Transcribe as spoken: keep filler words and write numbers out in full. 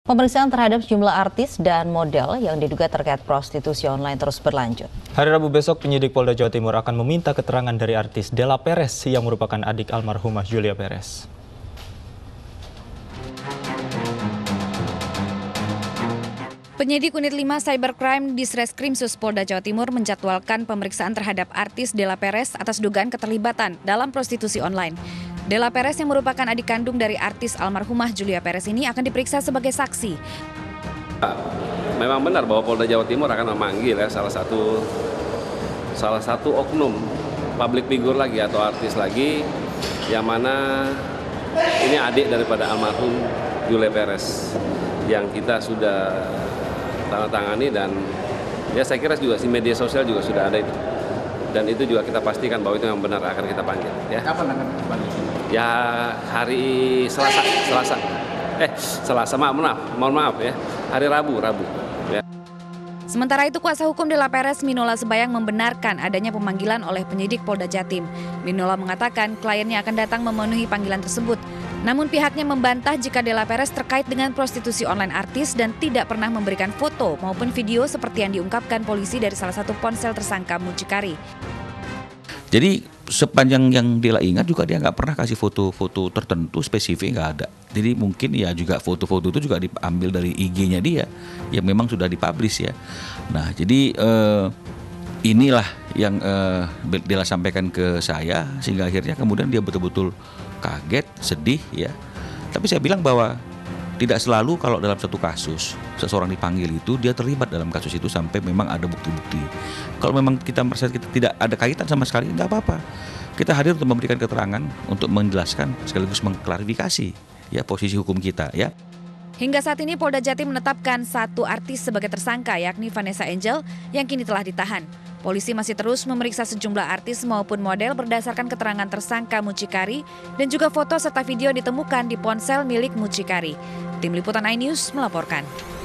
Pemeriksaan terhadap sejumlah artis dan model yang diduga terkait prostitusi online terus berlanjut. Hari Rabu besok, penyidik Polda Jawa Timur akan meminta keterangan dari artis Della Perez yang merupakan adik almarhumah Julia Perez. Penyidik Unit lima Cybercrime Disreskrim Sus Polda Jawa Timur menjadwalkan pemeriksaan terhadap artis Della Perez atas dugaan keterlibatan dalam prostitusi online. Della Perez yang merupakan adik kandung dari artis almarhumah Julia Perez ini akan diperiksa sebagai saksi. Memang benar bahwa Polda Jawa Timur akan memanggil ya salah satu salah satu oknum public figure lagi atau artis lagi yang mana ini adik daripada almarhum Julia Perez yang kita sudah tanda tangani, dan ya saya kira juga di media sosial juga sudah ada itu. Dan itu juga kita pastikan bahwa itu yang benar akan kita panggil. Ya. Kapan akan dipanggil? Ya hari Selasa, Selasa. Eh Selasa, maaf, maaf, mohon maaf ya. Hari Rabu, Rabu. Ya. Sementara itu, kuasa hukum Della Perez, Minola Sebayang, membenarkan adanya pemanggilan oleh penyidik Polda Jatim. Minola mengatakan kliennya akan datang memenuhi panggilan tersebut. Namun pihaknya membantah jika Della Perez terkait dengan prostitusi online artis dan tidak pernah memberikan foto maupun video seperti yang diungkapkan polisi dari salah satu ponsel tersangka Mucikari. Jadi sepanjang yang Della ingat juga dia nggak pernah kasih foto-foto tertentu spesifik, nggak ada. Jadi mungkin ya juga foto-foto itu juga diambil dari I G-nya dia yang memang sudah dipublish ya. Nah jadi eh, inilah yang eh, Della sampaikan ke saya sehingga akhirnya kemudian dia betul-betul kaget, sedih ya. Tapi saya bilang bahwa tidak selalu kalau dalam satu kasus seseorang dipanggil itu dia terlibat dalam kasus itu sampai memang ada bukti-bukti. Kalau memang kita merasa kita tidak ada kaitan sama sekali, nggak apa-apa. Kita hadir untuk memberikan keterangan, untuk menjelaskan sekaligus mengklarifikasi ya posisi hukum kita ya. Hingga saat ini Polda Jatim menetapkan satu artis sebagai tersangka, yakni Vanessa Angel yang kini telah ditahan. Polisi masih terus memeriksa sejumlah artis maupun model berdasarkan keterangan tersangka Mucikari dan juga foto serta video ditemukan di ponsel milik Mucikari. Tim Liputan iNews melaporkan.